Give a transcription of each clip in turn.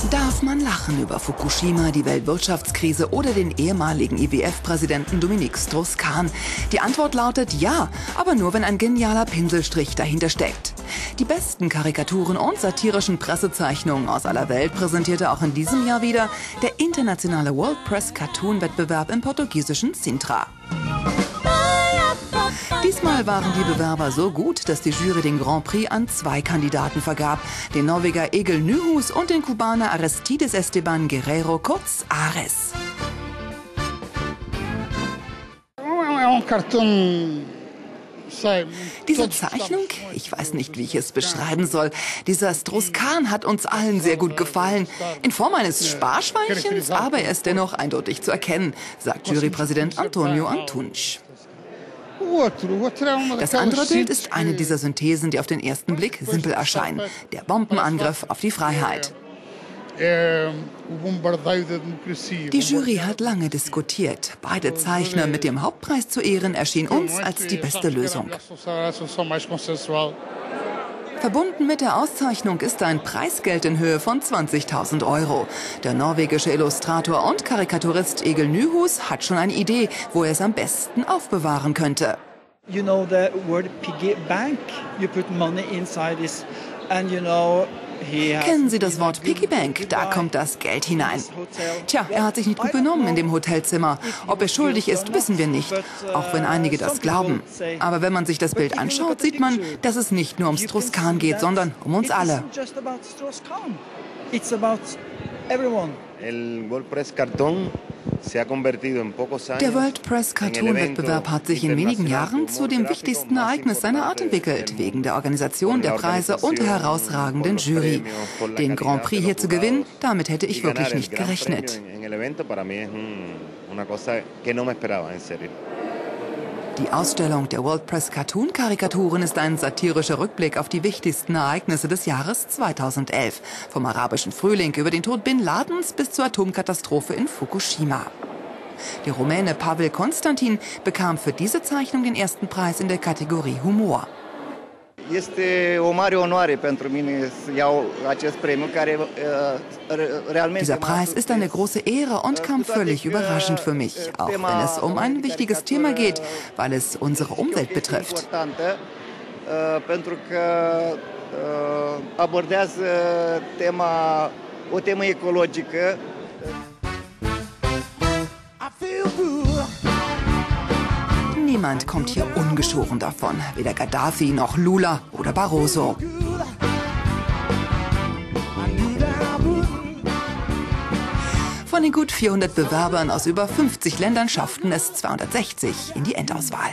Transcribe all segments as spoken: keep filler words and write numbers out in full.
Darf man lachen über Fukushima, die Weltwirtschaftskrise oder den ehemaligen I W F-Präsidenten Dominique Strauss-Kahn? Die Antwort lautet ja, aber nur, wenn ein genialer Pinselstrich dahinter steckt. Die besten Karikaturen und satirischen Pressezeichnungen aus aller Welt präsentierte auch in diesem Jahr wieder der internationale World Press Cartoon Wettbewerb im portugiesischen Sintra. Diesmal waren die Bewerber so gut, dass die Jury den Grand Prix an zwei Kandidaten vergab. Den Norweger Egil Nyhus und den Kubaner Aristides Esteban Guerrero, kurz Ares. Diese Zeichnung, ich weiß nicht, wie ich es beschreiben soll, dieser Strauss-Kahn hat uns allen sehr gut gefallen. In Form eines Sparschweinchens, aber er ist dennoch eindeutig zu erkennen, sagt Jurypräsident Antonio Antunes. Das andere Bild ist eine dieser Synthesen, die auf den ersten Blick simpel erscheinen. Der Bombenangriff auf die Freiheit. Die Jury hat lange diskutiert. Beide Zeichner mit dem Hauptpreis zu ehren erschien uns als die beste Lösung. Verbunden mit der Auszeichnung ist ein Preisgeld in Höhe von zwanzigtausend Euro. Der norwegische Illustrator und Karikaturist Egil Nyhus hat schon eine Idee, wo er es am besten aufbewahren könnte. You know the word piggy bank? You put money inside this and you know Kennen Sie das Wort Piggy Bank? Da kommt das Geld hinein. Tja, er hat sich nicht gut benommen in dem Hotelzimmer. Ob er schuldig ist, wissen wir nicht, auch wenn einige das glauben. Aber wenn man sich das Bild anschaut, sieht man, dass es nicht nur um Strauss-Kahn geht, sondern um uns alle. Der World Press Cartoon Wettbewerb hat sich in wenigen Jahren zu dem wichtigsten Ereignis seiner Art entwickelt, wegen der Organisation der Preise und der herausragenden Jury. Den Grand Prix hier zu gewinnen, damit hätte ich wirklich nicht gerechnet. Die Ausstellung der World Press Cartoon Karikaturen ist ein satirischer Rückblick auf die wichtigsten Ereignisse des Jahres zweitausendelf. Vom arabischen Frühling über den Tod Bin Ladens bis zur Atomkatastrophe in Fukushima. Der Rumäne Pavel Constantin bekam für diese Zeichnung den ersten Preis in der Kategorie Humor. Dieser Preis ist eine große Ehre und kam völlig überraschend für mich, auch wenn es um ein wichtiges Thema geht, weil es unsere Umwelt betrifft. Niemand kommt hier ungeschoren davon, weder Gaddafi noch Lula oder Barroso. Von den gut vierhundert Bewerbern aus über fünfzig Ländern schafften es zweihundertsechzig in die Endauswahl.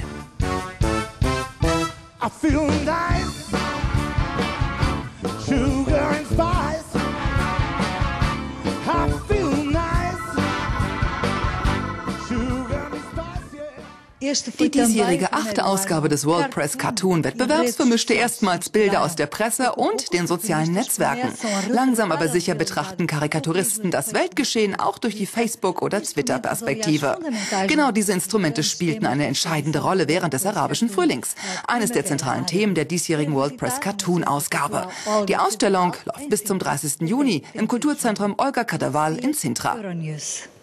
Die diesjährige achte Ausgabe des World Press Cartoon Wettbewerbs vermischte erstmals Bilder aus der Presse und den sozialen Netzwerken. Langsam aber sicher betrachten Karikaturisten das Weltgeschehen auch durch die Facebook- oder Twitter-Perspektive. Genau diese Instrumente spielten eine entscheidende Rolle während des arabischen Frühlings. Eines der zentralen Themen der diesjährigen World Press Cartoon Ausgabe. Die Ausstellung läuft bis zum dreißigsten Juni im Kulturzentrum Olga Cadaval in Sintra.